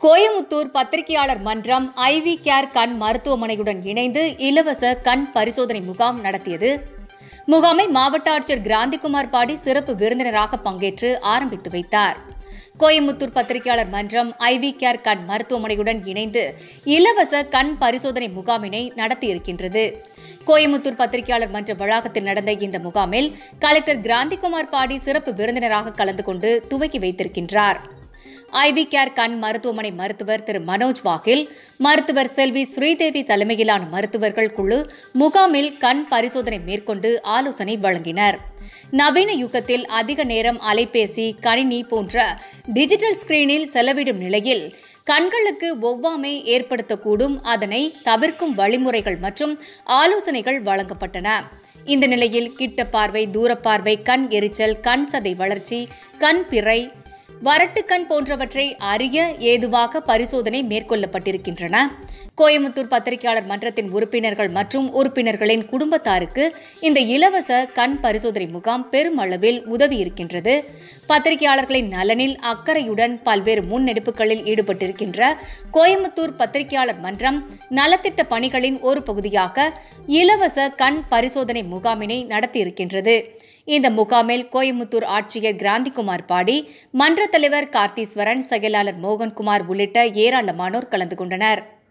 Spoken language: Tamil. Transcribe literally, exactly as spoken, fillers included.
கோயமுத்தூர் பத்திரிகையாளர் மன்றம் ஐவி கேர் கண் மருத்துவமனையுடன் இணைந்து இலவச கண் பரிசோதனை முகாம் நடத்தியது. முகாமை மாவட்ட ஆட்சியர் கிராந்திகுமார் பாடி சிறப்பு விருந்தினராக பங்கேற்று ஆரம்பித்து வைத்தார். கோயமுத்தூர் பத்திரிகையாளர் மன்றம் ஐவி கேர் கண் மருத்துவமனையுடன் இணைந்து இலவச கண் பரிசோதனை முகாமினை நடத்தியிருக்கின்றது. கோயமுத்தூர் பத்திரிகையாளர் மன்ற வளாகத்தில் நடந்த இந்த முகாமில் கலெக்டர் கிராந்திகுமார் பாடி சிறப்பு விருந்தினராக கலந்து கொண்டு துவக்கி வைத்திருக்கின்றார். ஐவி கேர் கண் மருத்துவமனை மருத்துவர் திரு மனோஜ் வாகில், மருத்துவர் செல்வி ஸ்ரீதேவி தலைமையிலான மருத்துவர்கள் குழு முகாமில் கண் பரிசோதனை மேற்கொண்டு ஆலோசனை வழங்கினர். நவீன யுகத்தில் அதிக நேரம் அலைபேசி, கணினி போன்ற டிஜிட்டல் ஸ்கிரீனில் செலவிடும் நிலையில் கண்களுக்கு ஒவ்வாமை ஏற்படுத்தக்கூடும், அதனை தவிர்க்கும் வழிமுறைகள் மற்றும் ஆலோசனைகள் வழங்கப்பட்டன. இந்த நிலையில் கிட்ட பார்வை, தூரப்பார்வை, கண் எரிச்சல், கண் சதை வளர்ச்சி, கண் பிறை, வறட்டுக்கண் போன்றவற்றை அறிய ஏதுவாக பரிசோதனை மேற்கொள்ளப்பட்டிருக்கின்றன. கோயமுத்தூர் பத்திரிகையாளர் மன்றத்தின் உறுப்பினர்கள் மற்றும் உறுப்பினர்களின் குடும்பத்தாருக்கு இந்த இலவச கண் பரிசோதனை முகாம் பெருமளவில் உதவியிருக்கின்றது. பத்திரிகையாளர்களின் நலனில் அக்கறையுடன் பல்வேறு முன்னெடுப்புகளில் ஈடுபட்டிருக்கின்ற கோயமுத்தூர் பத்திரிகையாளர் மன்றம் நலத்திட்ட பணிகளின் ஒரு பகுதியாக இலவச கண் பரிசோதனை முகாமினை நடத்தியிருக்கின்றது. இந்த முகாமில் கோயமுத்தூர் ஆட்சியர் கிராந்திகுமார் பாடி, மன்ற தலைவர் கார்த்தீஸ்வரன், செயலாளர் மோகன்குமார் உள்ளிட்ட ஏராளமானோர் கலந்து கொண்டனர்.